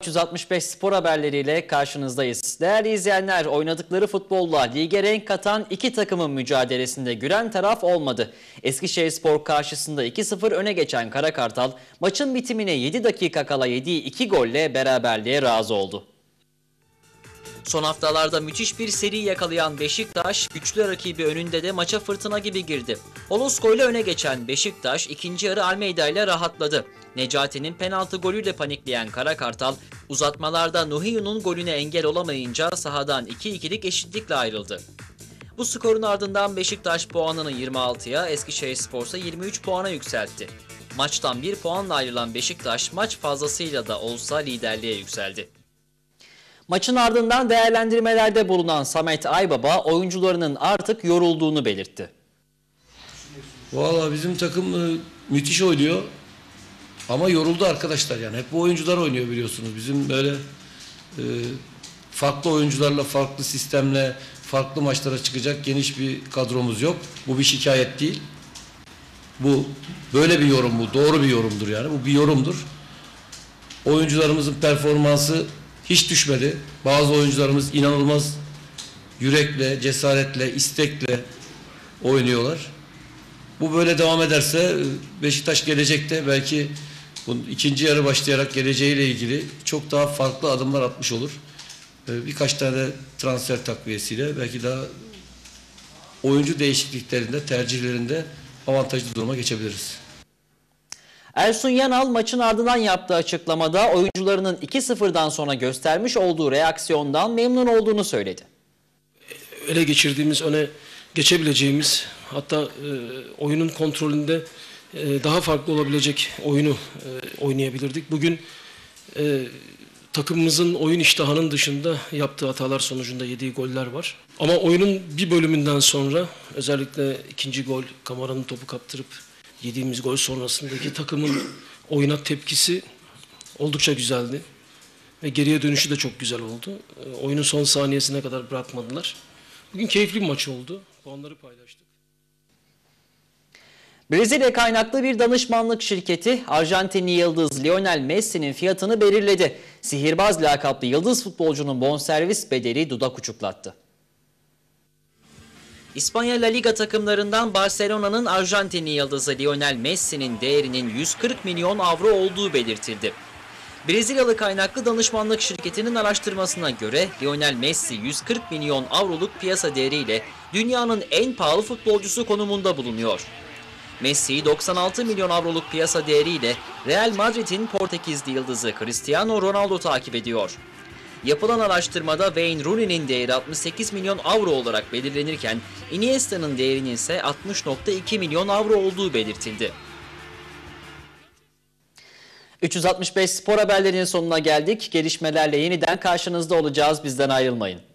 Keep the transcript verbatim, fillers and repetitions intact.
üç yüz altmış beş spor haberleriyle karşınızdayız. Değerli izleyenler, oynadıkları futbolla lige renk katan iki takımın mücadelesinde gülen taraf olmadı. Eskişehirspor karşısında iki sıfır öne geçen Kara Kartal, maçın bitimine yedi dakika kala yediği iki golle beraberliğe razı oldu. Son haftalarda müthiş bir seri yakalayan Beşiktaş, güçlü rakibi önünde de maça fırtına gibi girdi. Holosko ile öne geçen Beşiktaş, ikinci yarı Almeida ile rahatladı. Necati'nin penaltı golüyle panikleyen Kara Kartal, uzatmalarda Nuhiyu'nun golüne engel olamayınca sahadan iki ikilik eşitlikle ayrıldı. Bu skorun ardından Beşiktaş puanını yirmi altıya, Eskişehirspor ise yirmi üç puana yükseltti. Maçtan bir puanla ayrılan Beşiktaş, maç fazlasıyla da olsa liderliğe yükseldi. Maçın ardından değerlendirmelerde bulunan Samet Aybaba, oyuncularının artık yorulduğunu belirtti. Vallahi bizim takım müthiş oynuyor ama yoruldu arkadaşlar, yani hep bu oyuncular oynuyor biliyorsunuz. Bizim böyle e, farklı oyuncularla, farklı sistemle, farklı maçlara çıkacak geniş bir kadromuz yok. Bu bir şikayet değil. Bu böyle bir yorum, bu doğru bir yorumdur yani. Bu bir yorumdur. Oyuncularımızın performansı hiç düşmedi. Bazı oyuncularımız inanılmaz yürekle, cesaretle, istekle oynuyorlar. Bu böyle devam ederse Beşiktaş gelecekte belki bu ikinci yarı başlayarak geleceğiyle ilgili çok daha farklı adımlar atmış olur. Birkaç tane transfer takviyesiyle belki daha oyuncu değişikliklerinde, tercihlerinde avantajlı duruma geçebiliriz. Ersun Yanal maçın ardından yaptığı açıklamada oyuncularının iki sıfırdan sonra göstermiş olduğu reaksiyondan memnun olduğunu söyledi. Ele geçirdiğimiz, öne geçebileceğimiz, hatta e, oyunun kontrolünde e, daha farklı olabilecek oyunu e, oynayabilirdik. Bugün e, takımımızın oyun iştahının dışında yaptığı hatalar sonucunda yediği goller var. Ama oyunun bir bölümünden sonra, özellikle ikinci gol, Kamara'nın topu kaptırıp yediğimiz gol sonrasındaki takımın oyuna tepkisi oldukça güzeldi. Ve geriye dönüşü de çok güzel oldu. E, oyunun son saniyesine kadar bırakmadılar. Bugün keyifli bir maç oldu. Puanları paylaştık. Brezilya kaynaklı bir danışmanlık şirketi Arjantinli yıldız Lionel Messi'nin fiyatını belirledi. Sihirbaz lakaplı yıldız futbolcunun bonservis bedeli dudak uçuklattı. İspanya La Liga takımlarından Barcelona'nın Arjantinli yıldızı Lionel Messi'nin değerinin yüz kırk milyon avro olduğu belirtildi. Brezilyalı kaynaklı danışmanlık şirketinin araştırmasına göre Lionel Messi yüz kırk milyon avroluk piyasa değeriyle dünyanın en pahalı futbolcusu konumunda bulunuyor. Messi'yi doksan altı milyon avroluk piyasa değeriyle Real Madrid'in Portekizli yıldızı Cristiano Ronaldo takip ediyor. Yapılan araştırmada Wayne Rooney'nin değeri altmış sekiz milyon avro olarak belirlenirken Iniesta'nın değerinin ise altmış nokta iki milyon avro olduğu belirtildi. üç yüz altmış beş spor haberlerinin sonuna geldik. Gelişmelerle yeniden karşınızda olacağız. Bizden ayrılmayın.